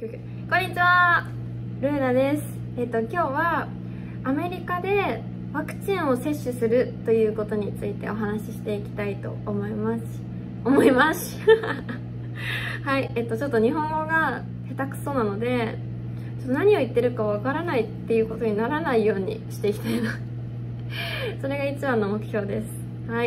こんにちは、ルーナです。今日はアメリカでワクチンを接種するということについてお話ししていきたいと思います。はい、ちょっと日本語が下手くそなので、ちょっと何を言ってるかわからないっていうことにならないようにしていきたいな。それが一番の目標です。はい。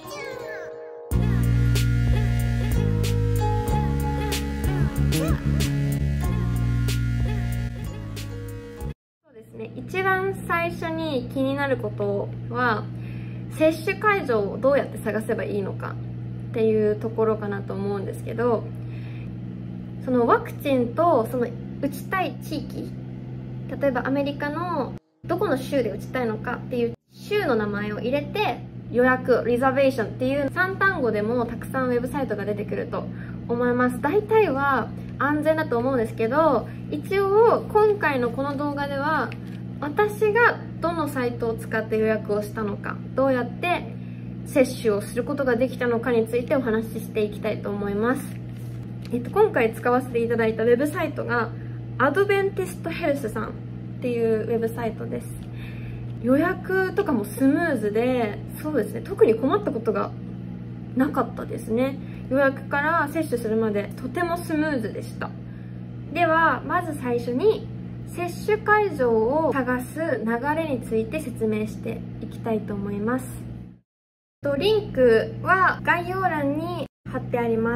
そうですね、一番最初に気になることは、接種会場をどうやって探せばいいのかっていうところかなと思うんですけど、そのワクチンとその打ちたい地域、例えばアメリカのどこの州で打ちたいのかっていう州の名前を入れて、予約、リザベーションっていう3単語でもたくさんウェブサイトが出てくると思います。大体は安全だと思うんですけど、一応今回のこの動画では私がどのサイトを使って予約をしたのか、どうやって接種をすることができたのかについてお話ししていきたいと思います。今回使わせていただいたウェブサイトがアドベンティストヘルスさんっていうウェブサイトです。予約とかもスムーズで、そうですね、特に困ったことがなかったですね。予約から接種するまでとてもスムーズでした。ではまず最初に接種会場を探す流れについて説明していきたいと思います。リンクは概要欄に貼ってあります。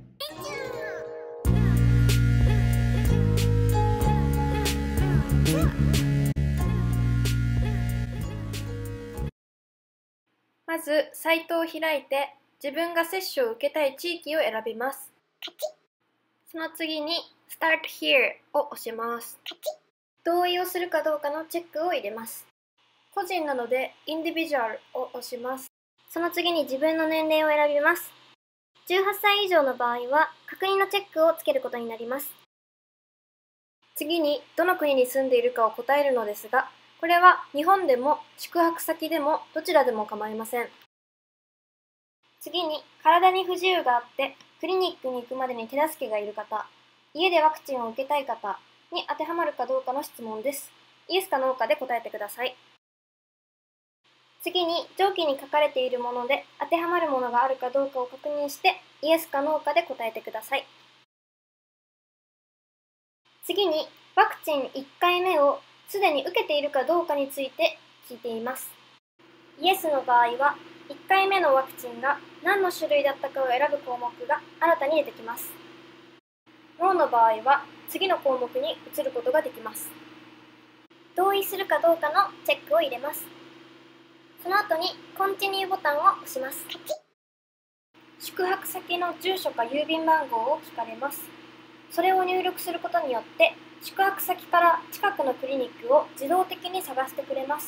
まずサイトを開いて自分が接種を受けたい地域を選びます。その次に Start Here を押します。同意をするかどうかのチェックを入れます。個人なので Individual を押します。その次に自分の年齢を選びます。18歳以上の場合は確認のチェックをつけることになります。次にどの国に住んでいるかを答えるのですが、これは日本でも宿泊先でもどちらでも構いません。次に体に不自由があってクリニックに行くまでに手助けがいる方、家でワクチンを受けたい方に当てはまるかどうかの質問です。イエスかノーかで答えてください。次に上記に書かれているもので当てはまるものがあるかどうかを確認してイエスかノーかで答えてください。次にワクチン1回目をすでに受けているかどうかについて聞いています。イエスの場合は1回目のワクチンが何の種類だったかを選ぶ項目が新たに出てきます。ノーの場合は次の項目に移ることができます。同意するかどうかのチェックを入れます。その後にコンティニューボタンを押します。宿泊先の住所か郵便番号を聞かれます。それを入力することによって宿泊先から近くのクリニックを自動的に探してくれます。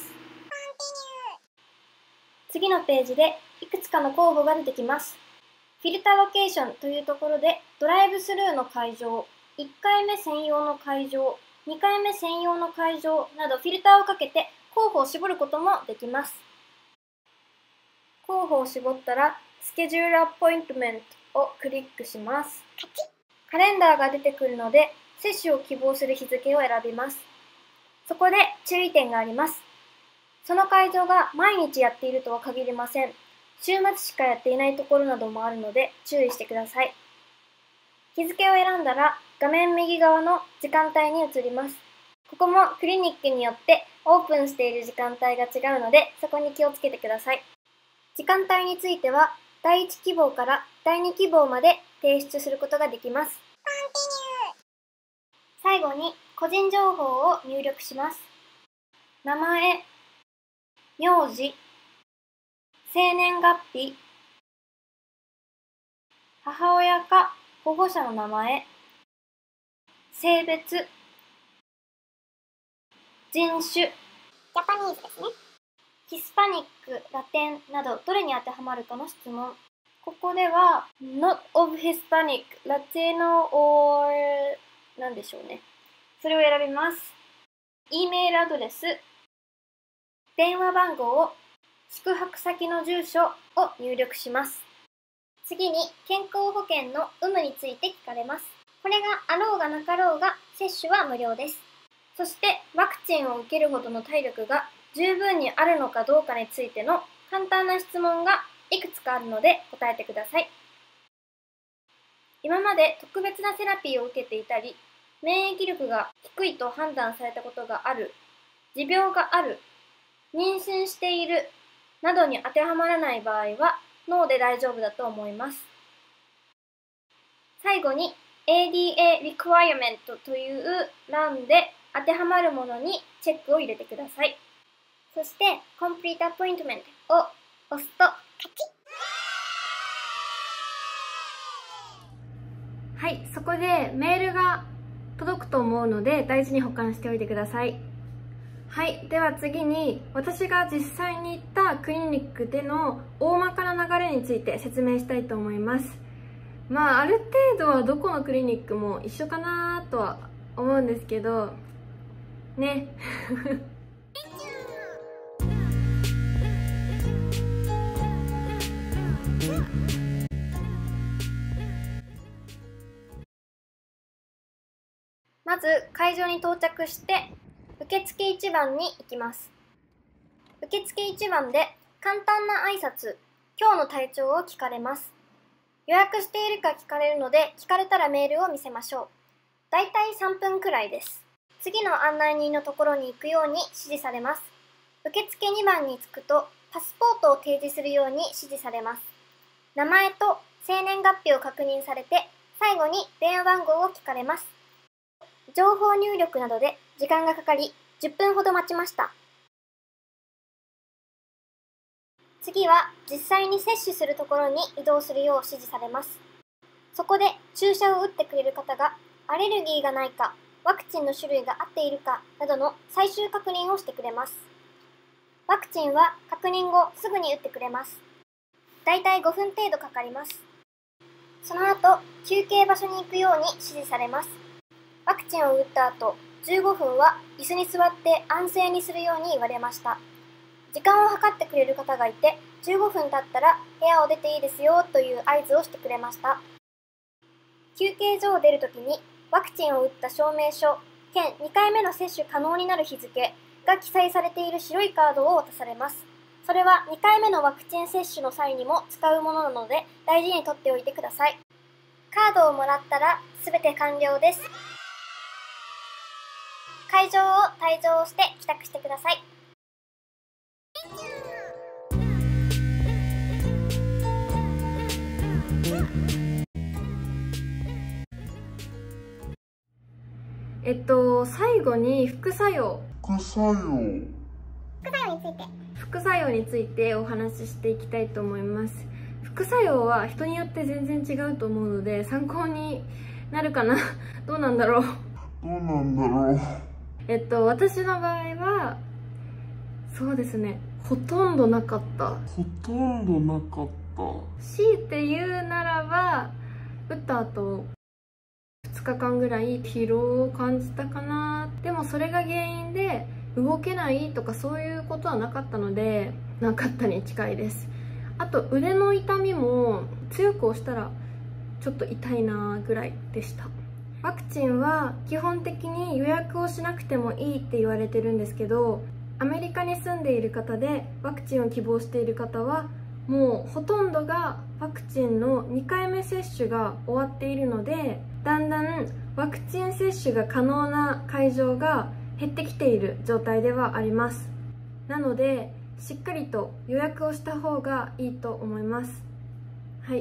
次のページでいくつかの候補が出てきます。フィルターロケーションというところでドライブスルーの会場、1回目専用の会場、2回目専用の会場などフィルターをかけて候補を絞ることもできます。候補を絞ったらスケジュールアポイントメントをクリックします。カレンダーが出てくるので接種を希望する日付を選びます。そこで注意点があります。その会場が毎日やっているとは限りません。週末しかやっていないところなどもあるので注意してください。日付を選んだら画面右側の時間帯に移ります。ここもクリニックによってオープンしている時間帯が違うのでそこに気をつけてください。時間帯については第1希望から第2希望まで提出することができます。最後に個人情報を入力します。名前、名字、生年月日、母親か保護者の名前、性別、人種、ジャパニーズですね。ヒスパニック、ラテンなどどれに当てはまるかの質問。ここでは Not of Hispanic, Latino or なんでしょうね。それを選びます。E メールアドレス、電話番号、宿泊先の住所を入力します。次に健康保険の有無について聞かれます。 これがあろうがなかろうが接種は無料です。そしてワクチンを受けるほどの体力が十分にあるのかどうかについての簡単な質問がいくつかあるので答えてください。今まで特別なセラピーを受けていたり、免疫力が低いと判断されたことがある、持病がある、妊娠しているなどに当てはまらない場合はノーで大丈夫だと思います。最後に ADA Requirement という欄で当てはまるものにチェックを入れてください。そして Complete Appointment を押すと勝ち。はい、そこでメールが届くと思うので大事に保管しておいてください。はい、では次に私が実際に行ったクリニックでの大まかな流れについて説明したいと思います。まあある程度はどこのクリニックも一緒かなとは思うんですけどねまず会場に到着して受付1番に行きます。受付1番で簡単な挨拶、今日の体調を聞かれます。予約しているか聞かれるので、聞かれたらメールを見せましょう。だいたい3分くらいです。次の案内人のところに行くように指示されます。受付2番に着くとパスポートを提示するように指示されます。名前と生年月日を確認されて、最後に電話番号を聞かれます。情報入力などで時間がかかり、10分ほど待ちました。次は実際に接種するところに移動するよう指示されます。そこで注射を打ってくれる方がアレルギーがないか、ワクチンの種類が合っているかなどの最終確認をしてくれます。ワクチンは確認後すぐに打ってくれます。だいたい5分程度かかります。その後、休憩場所に行くように指示されます。ワクチンを打った後、15分は椅子に座って安静にするように言われました。時間を計ってくれる方がいて、15分経ったら部屋を出ていいですよという合図をしてくれました。休憩所を出るときに、ワクチンを打った証明書、兼2回目の接種可能になる日付が記載されている白いカードを渡されます。それは2回目のワクチン接種の際にも使うものなので、大事に取っておいてください。カードをもらったら全て完了です。会場を退場して帰宅してください。最後に副作用についてお話ししていきたいと思います。副作用は人によって全然違うと思うので参考になるかなどうなんだろう私の場合はそうですね、ほとんどなかった。強いて言うならば打った後2日間ぐらい疲労を感じたかな。でもそれが原因で動けないとかそういうことはなかったのでなかったに近いです。あと腕の痛みも強く押したらちょっと痛いなぐらいでした。ワクチンは基本的に予約をしなくてもいいって言われてるんですけど、アメリカに住んでいる方でワクチンを希望している方はもうほとんどがワクチンの2回目接種が終わっているので、だんだんワクチン接種が可能な会場が減ってきている状態ではあります。なのでしっかりと予約をした方がいいと思います。はい。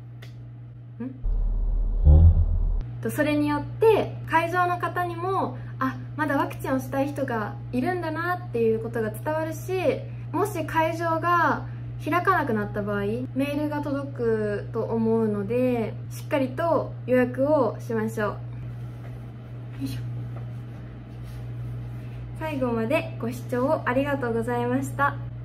それによって会場の方にもまだワクチンをしたい人がいるんだなっていうことが伝わるし、もし会場が開かなくなった場合メールが届くと思うので、しっかりと予約をしましょう。よいしょ。最後までご視聴ありがとうございました。